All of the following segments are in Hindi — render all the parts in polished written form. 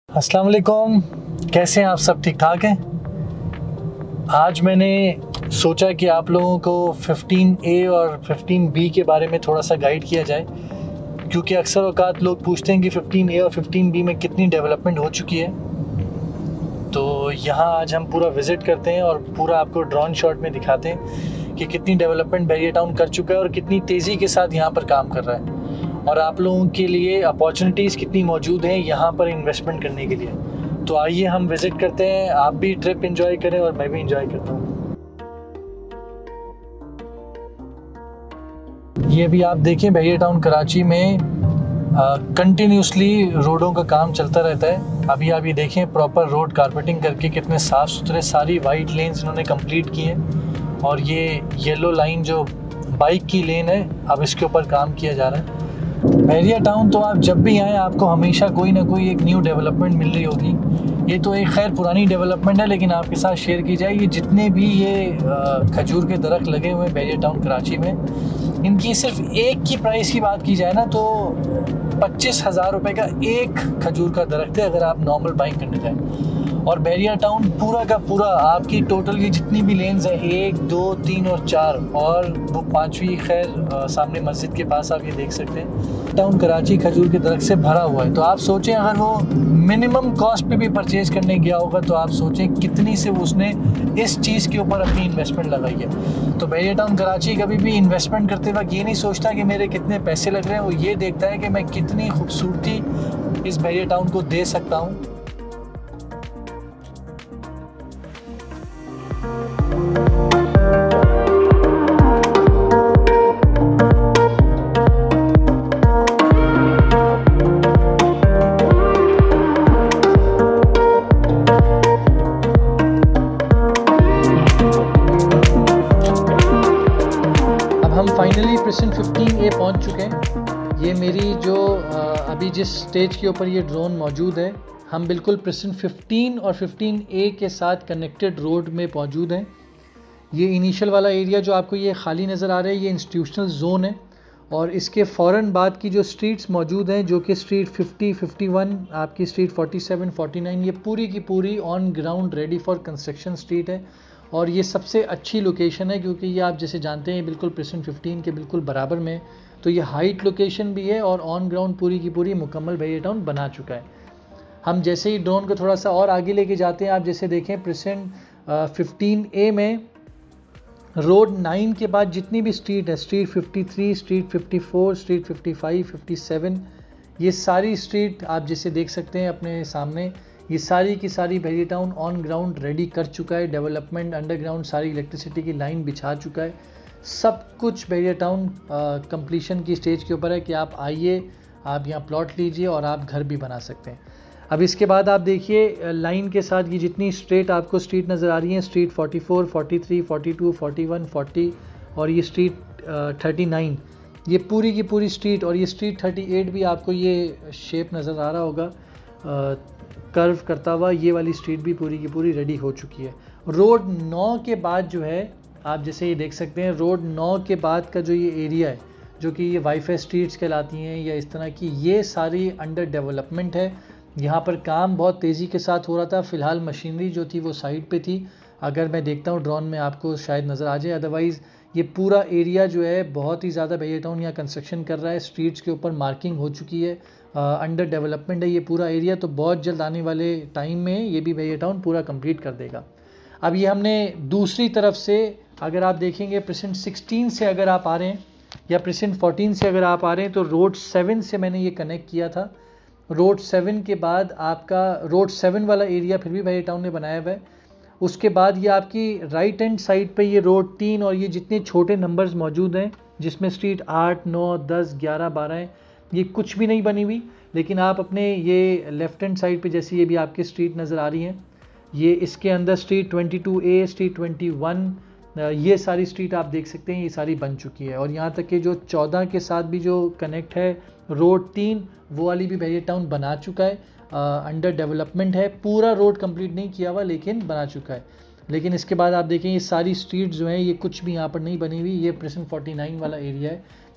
अस्सलाम वालेकुम, कैसे हैं आप सब? ठीक ठाक हैं? आज मैंने सोचा कि आप लोगों को 15A और 15B के बारे में थोड़ा सा गाइड किया जाए, क्योंकि अक्सर औकात लोग पूछते हैं कि 15A और 15B में कितनी डेवलपमेंट हो चुकी है। तो यहाँ आज हम पूरा विज़िट करते हैं और पूरा आपको ड्रोन शॉट में दिखाते हैं कि कितनी डेवलपमेंट बैरियर टाउन कर चुका है और कितनी तेज़ी के साथ यहाँ पर काम कर रहा है, और आप लोगों के लिए अपॉर्चुनिटीज़ कितनी मौजूद हैं यहाँ पर इन्वेस्टमेंट करने के लिए। तो आइए हम विज़िट करते हैं, आप भी ट्रिप एंजॉय करें और मैं भी एंजॉय करता हूँ। ये भी आप देखें, बैरियर टाउन कराची में कंटिन्यूसली रोडों का काम चलता रहता है। अभी आप ये देखें, प्रॉपर रोड कारपेटिंग करके कितने साफ़ सुथरे, सारी वाइट लेन्स इन्होंने कंप्लीट की हैं, और ये येलो लाइन जो बाइक की लेन है, अब इसके ऊपर काम किया जा रहा है। बैरियर टाउन तो आप जब भी आएँ आपको हमेशा कोई ना कोई एक न्यू डेवलपमेंट मिल रही होगी। ये तो एक खैर पुरानी डेवलपमेंट है, लेकिन आपके साथ शेयर की जाए। ये जितने भी ये खजूर के दरख्त लगे हुए हैं बैरियर टाउन कराची में, इनकी सिर्फ एक की प्राइस की बात की जाए ना तो 25,000 रुपये का एक खजूर का दरख्त है, अगर आप नॉर्मल बाइंग करने जाएँ। और बैरियर टाउन पूरा का पूरा आपकी टोटल की जितनी भी लेन्स हैं, 1, 2, 3 और 4, और वो 5वीं खैर सामने मस्जिद के पास आप ये देख सकते हैं। टाउन कराची खजूर के दरख्त से भरा हुआ है। तो आप सोचें, अगर वो मिनिमम कॉस्ट पे भी परचेज़ करने गया होगा तो आप सोचें कितनी से उसने इस चीज़ के ऊपर अपनी इन्वेस्टमेंट लगाई है। तो बैरियर टाउन कराची कभी भी इन्वेस्टमेंट करते वक्त ये नहीं सोचता कि मेरे कितने पैसे लग रहे हैं, वो ये देखता है कि मैं कितनी खूबसूरती इस बैरियर टाउन को दे सकता हूँ। हम फाइनली प्रिसन 15A पहुंच चुके हैं। ये मेरी जो अभी जिस स्टेज के ऊपर ये ड्रोन मौजूद है, हम बिल्कुल प्रिसन 15 और 15A के साथ कनेक्टेड रोड में मौजूद हैं। ये इनिशियल वाला एरिया जो आपको ये खाली नज़र आ रहा है, ये इंस्टीट्यूशनल जोन है, और इसके फ़ौरन बाद की जो स्ट्रीट्स मौजूद हैं, जो कि स्ट्रीट 50, 51, आपकी स्ट्रीट 47, 49, ये पूरी की पूरी on ground ready for construction street है। और ये सबसे अच्छी लोकेशन है, क्योंकि ये आप जैसे जानते हैं बिल्कुल प्रिसन 15 के बिल्कुल बराबर में, तो ये हाइट लोकेशन भी है और ऑन ग्राउंड पूरी की पूरी मुकम्मल बैरियर टाउन बना चुका है। हम जैसे ही ड्रोन को थोड़ा सा और आगे लेके जाते हैं, आप जैसे देखें प्रिसन 15A में रोड 9 के बाद जितनी भी स्ट्रीट है, स्ट्रीट 53, स्ट्रीट 54, स्ट्रीट 55, 57, ये सारी स्ट्रीट आप जैसे देख सकते हैं अपने सामने, ये सारी की सारी barrier town on ground ready कर चुका है। डेवलपमेंट अंडरग्राउंड सारी इलेक्ट्रिसिटी की लाइन बिछा चुका है। सब कुछ बैरियर टाउन कंप्लीशन की स्टेज के ऊपर है कि आप आइए, आप यहाँ प्लॉट लीजिए और आप घर भी बना सकते हैं। अब इसके बाद आप देखिए लाइन के साथ ये जितनी स्ट्रेट आपको स्ट्रीट नज़र आ रही हैं, स्ट्रीट 44, 43, 42, 41, 40 और ये स्ट्रीट 39, ये पूरी की पूरी स्ट्रीट, और ये स्ट्रीट 38 भी आपको ये शेप नज़र आ रहा होगा कर्व करता हुआ, ये वाली स्ट्रीट भी पूरी की पूरी रेडी हो चुकी है। रोड 9 के बाद जो है, आप जैसे ये देख सकते हैं, रोड 9 के बाद का जो ये एरिया है, जो कि ये वाईफाई स्ट्रीट्स कहलाती हैं या इस तरह की, ये सारी अंडर डेवलपमेंट है। यहाँ पर काम बहुत तेज़ी के साथ हो रहा था। फ़िलहाल मशीनरी जो थी वो साइड पे थी, अगर मैं देखता हूँ ड्रोन में आपको शायद नज़र आ जाए, अदरवाइज़ ये पूरा एरिया जो है बहुत ही ज़्यादा बैरियर टाउन यहाँ कंस्ट्रक्शन कर रहा है। स्ट्रीट्स के ऊपर मार्किंग हो चुकी है, अंडर डेवलपमेंट है ये पूरा एरिया। तो बहुत जल्द आने वाले टाइम में ये भी बैरियर टाउन पूरा कंप्लीट कर देगा। अब ये हमने दूसरी तरफ से, अगर आप देखेंगे प्रिसन 16 से अगर आप आ रहे हैं या प्रिसन 14 से अगर आप आ रहे हैं, तो रोड 7 से मैंने ये कनेक्ट किया था। रोड 7 के बाद आपका रोड 7 वाला एरिया फिर भी बैरियर टाउन ने बनाया हुआ है। उसके बाद ये आपकी राइट हैंड साइड पे ये रोड 3 और ये जितने छोटे नंबर्स मौजूद हैं, जिसमें स्ट्रीट 8, 9, 10, 11, 12 हैं, ये कुछ भी नहीं बनी हुई। लेकिन आप अपने ये लेफ़्ट हैंड साइड पे जैसे ये भी आपकी स्ट्रीट नज़र आ रही हैं, ये इसके अंदर स्ट्रीट 22A, स्ट्रीट 21, ये सारी स्ट्रीट आप देख सकते हैं, ये सारी बन चुकी है। और यहाँ तक कि जो 14 के साथ भी जो कनेक्ट है रोड 3, वो वाली भी बैरियर टाउन बना चुका है, अंडर डेवलपमेंट है। पूरा रोड कंप्लीट नहीं किया हुआ लेकिन बना चुका है। लेकिन इसके बाद आप देखें ये सारी स्ट्रीट जो हैं ये कुछ भी यहाँ पर नहीं बनी हुई। ये प्रिसन 49 वाला एरिया है,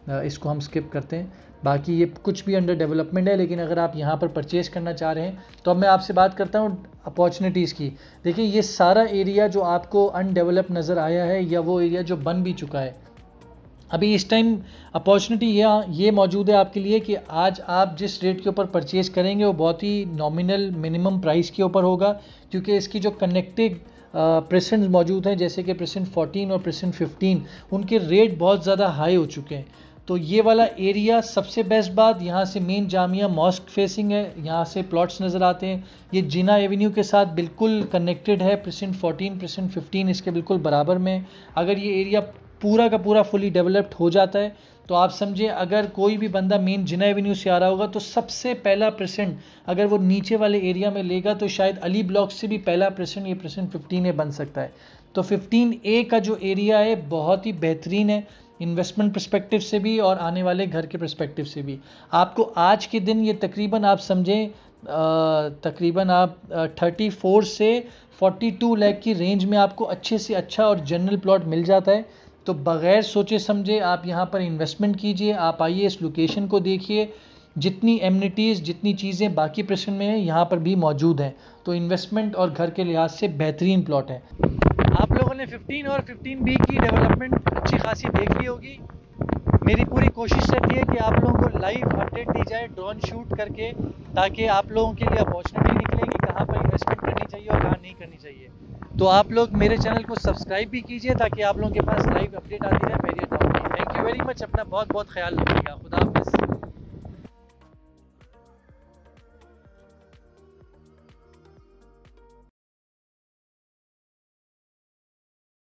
इसको हम स्किप करते हैं। बाकी ये कुछ भी अंडर डेवलपमेंट है, लेकिन अगर आप यहाँ पर परचेज़ करना चाह रहे हैं तो अब मैं आपसे बात करता हूँ अपॉर्चुनिटीज़ की। देखिए ये सारा एरिया जो आपको अनडेवलप नज़र आया है या वो एरिया जो बन भी चुका है, अभी इस टाइम अपॉर्चुनिटी ये मौजूद है आपके लिए कि आज आप जिस रेट के ऊपर परचेज़ करेंगे वो बहुत ही नॉमिनल मिनिमम प्राइस के ऊपर होगा, क्योंकि इसकी जो कनेक्टेड प्रेसेंट मौजूद हैं जैसे कि प्रेसेंट 14 और प्रेसेंट 15, उनके रेट बहुत ज़्यादा हाई हो चुके हैं। तो ये वाला एरिया सबसे बेस्ट बात, यहाँ से मेन जामिया मॉस्क फेसिंग है, यहाँ से प्लॉट्स नज़र आते हैं। ये जिना एवेन्यू के साथ बिल्कुल कनेक्टेड है, प्रेसेंट 14 प्रेसेंट 15 इसके बिल्कुल बराबर में। अगर ये एरिया पूरा का पूरा फुली डेवलप्ड हो जाता है तो आप समझे अगर कोई भी बंदा मेन जिना एवेन्यू से आ रहा होगा तो सबसे पहला प्रेसेंट अगर वो नीचे वाले एरिया में लेगा तो शायद अली ब्लॉक से भी पहला प्रेसेंट ये प्रेसेंट 15A बन सकता है। तो 15A का जो एरिया है बहुत ही बेहतरीन है इन्वेस्टमेंट पर्सपेक्टिव से भी और आने वाले घर के पर्सपेक्टिव से भी। आपको आज के दिन ये तकरीबन आप समझें तकरीबन आप 34 से 42 लाख की रेंज में आपको अच्छे से अच्छा और जनरल प्लॉट मिल जाता है। तो बग़ैर सोचे समझे आप यहाँ पर इन्वेस्टमेंट कीजिए। आप आइए इस लोकेशन को देखिए, जितनी एमिनिटीज़ जितनी चीज़ें बाकी प्रेसेंट में हैं यहाँ पर भी मौजूद हैं। तो इन्वेस्टमेंट और घर के लिहाज से बेहतरीन प्लॉट है। आप लोगों ने 15 और 15B की डेवलपमेंट अच्छी खासी देख ली होगी। मेरी पूरी कोशिश रहती है कि आप लोगों को लाइव अपडेट दी जाए ड्रोन शूट करके, ताकि आप लोगों के लिए अपॉर्चुनिटी निकले कि कहाँ पर इन्वेस्टमेंट करनी चाहिए और कहाँ नहीं करनी चाहिए। तो आप लोग मेरे चैनल को सब्सक्राइब भी कीजिए ताकि आप लोगों के पास लाइव अपडेट आती रहे मेरी अकाउंट में। Thank you very much. अपना बहुत बहुत ख्याल रखिएगा। खुदा